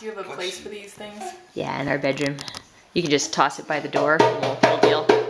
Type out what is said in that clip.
you have a place for these things? Yeah, in our bedroom. You can just toss it by the door, little deal.